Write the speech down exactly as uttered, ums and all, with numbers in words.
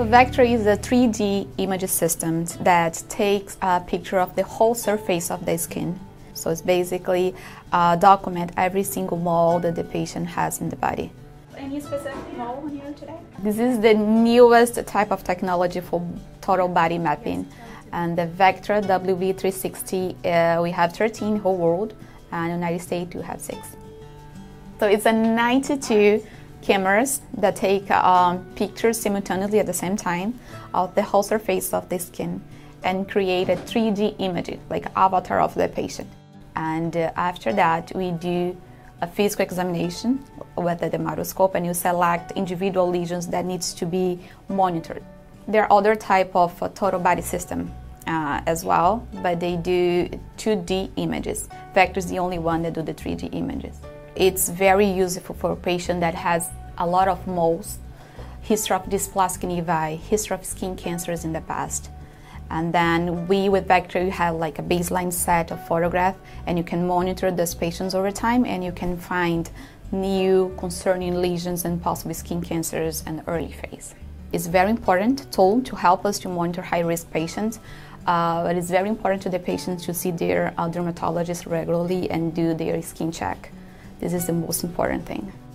Vectra is a three D image system that takes a picture of the whole surface of the skin. So it's basically uh, document every single mole that the patient has in the body. Any specific mole on you today? This is the newest type of technology for total body mapping. And the Vectra W B three sixty, uh, we have thirteen whole world, and in the United States we have six. So it's a ninety-two cameras that take um, pictures simultaneously at the same time of the whole surface of the skin and create a three D image, like avatar of the patient. And uh, after that, we do a physical examination with the dermatoscope, and you select individual lesions that needs to be monitored. There are other type of uh, total body system uh, as well, but they do two D images. Vectra is the only one that do the three D images. It's very useful for a patient that has a lot of moles, history of dysplastic nevi, history of skin cancers in the past. And then we, with Vectra, you have like a baseline set of photographs, and you can monitor those patients over time, and you can find new concerning lesions and possible skin cancers in the early phase. It's a very important tool to help us to monitor high-risk patients, uh, but it's very important to the patients to see their uh, dermatologist regularly and do their skin check. This is the most important thing.